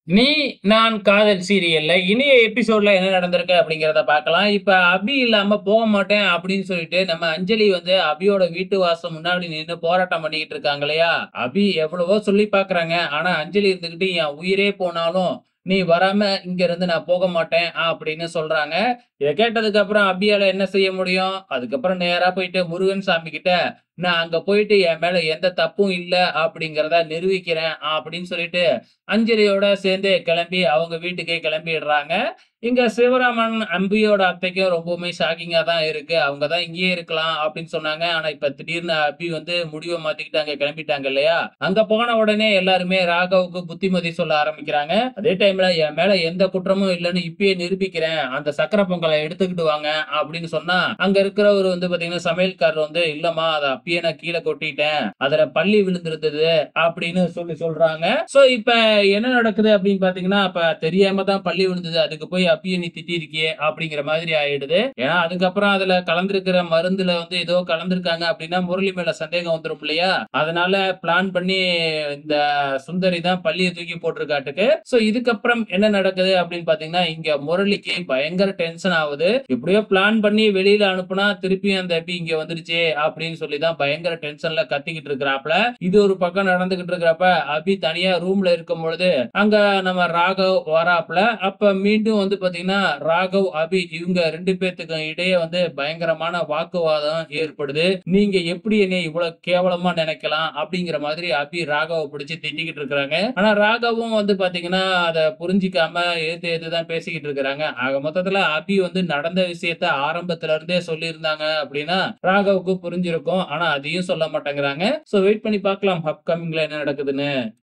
நீ நான் காதல் சீரியல்ல இனிய எபிசோட்ல என்ன நடந்திருக்கு அப்படிங்கிறத பார்க்கலாம். இப்ப அபி இல்லாம போக மாட்டேன் அப்படின்னு சொல்லிட்டு நம்ம அஞ்சலி வந்து அபியோட வீட்டு வாசல் முன்னாடி நின்னு போராட்டம் பண்ணிக்கிட்டு இருக்காங்க இல்லையா? அபி எவ்வளவோ சொல்லி பார்க்குறாங்க. ஆனா அஞ்சலி இருந்துகிட்டு என் உயிரே போனாலும் நீ வராம இங்க இருந்து நான் போக மாட்டேன் அப்படின்னு சொல்றாங்க. இத கேட்டதுக்கு அப்புறம் அபியால என்ன செய்ய முடியும்? அதுக்கப்புறம் நேரா போயிட்டு முருகன் சாமி கிட்ட நான் அங்க போயிட்டு என் மேல எந்த தப்பும் இல்ல அப்படிங்கிறத நிரூபிக்கிறேன் அப்படின்னு சொல்லிட்டு அஞ்சலியோட சேர்ந்து கிளம்பி அவங்க வீட்டுக்கே கிளம்பிடுறாங்க. இங்க சிவராமன், அம்பியோட அத்தைக்கும் ரொம்பவுமே ஷாக்கிங்கா தான் இருக்கு. அவங்க தான் இங்கேயே இருக்கலாம் அப்படின்னு சொன்னாங்க. ஆனா இப்ப திடீர்னு அபி வந்து முடிவ மாத்திக்கிட்டு அங்க கிளம்பிட்டாங்க இல்லையா? அங்க போன உடனே எல்லாருமே ராகவுக்கு புத்திமதி சொல்ல ஆரம்பிக்கிறாங்க. அதே டைம்ல என் மேல எந்த குற்றமும் இல்லன்னு இப்பயே நிரூபிக்கிறேன். அந்த சர்க்கரை பொங்கல எடுத்துக்கிட்டு வாங்க அப்படின்னு சொன்னா, அங்க இருக்கிறவரு வந்து பாத்தீங்கன்னா சமையல்காரர் வந்து இல்லம்மா அத அப்பயே நான் கீழ கொட்டிட்டேன். அதுல பல்லி விழுந்திருந்தது அப்படின்னு சொல்றாங்க. சோ இப்ப என்ன நடக்குது அப்படின்னு பாத்தீங்கன்னா, அப்ப தெரியாம தான் பல்லி விழுந்தது. அதுக்கு போய் அப்பயே நீ திட்டியிருக்கியே அப்படிங்கிற மாதிரி ஆயிடுது. ஏன்னா அதுக்கப்புறம் அதுல கலந்திருக்கிற மருந்துல வந்து ஏதோ கலந்திருக்காங்க அப்படின்னா முரளி மேல சந்தேகம் வந்துரும் இல்லையா? அதனால பிளான் பண்ணி இந்த சுந்தரி தான் பல்லிய தூக்கி போட்டிருக்காட்டுக்கு. சோ இதுக்கப்புறம் என்ன நடக்குது அப்படின்னு பாத்தீங்கன்னா, இங்க முரளிக்கு பயங்கர டென்ஷன் ஆவுது. எப்படியோ பிளான் பண்ணி வெளியில அனுப்புனா திருப்பியும் அந்த அபி இங்க வந்துருச்சே அப்படின்னு சொல்லி தான் பயங்கர டென்ஷன்ல கத்திக்கிட்டு இருக்கிறாப்ல. இது ஒரு பக்கம் நடந்துகிட்டு இருக்கிறப்ப அபி தனியா ரூம்ல இருக்கும் பொழுது அங்க நம்ம ராகவ் வராப்ல. அப்ப மீண்டும் வந்து பாத்தீங்கன்னா, ராகவ், அபி இவங்க 2 பேத்துக்கும் இடையே வந்து பயங்கரமான வாக்குவாதம் ஏற்படுது. "நீங்க எப்படி என்னைய இவ்வளவு கேவலமா நினைக்கலாம்?" அப்படிங்கிற மாதிரி அபி ராகவ பிடிச்சு திட்டிக்கிட்டு இருக்கிறாங்க. ஆனா ராகவும் வந்து பாத்தீங்கன்னா, அத புரிஞ்சுக்காம எதிர்த்து எதிர்த்து தான் பேசிக்கிட்டு இருக்கிறாங்க. ஆக மொத்தத்துல அபி வந்து நடந்த விஷயத்த ஆரம்பத்துல இருந்தே சொல்லியிருந்தாங்க அப்படின்னா, ராகவுக்கு புரிஞ்சிருக்கும். ஆனா அதையும் சொல்ல மாட்டேங்கிறாங்க. சோ வெயிட் பண்ணி பார்க்கலாம் அப்கமிங்ல என்ன நடக்குதுன்னு.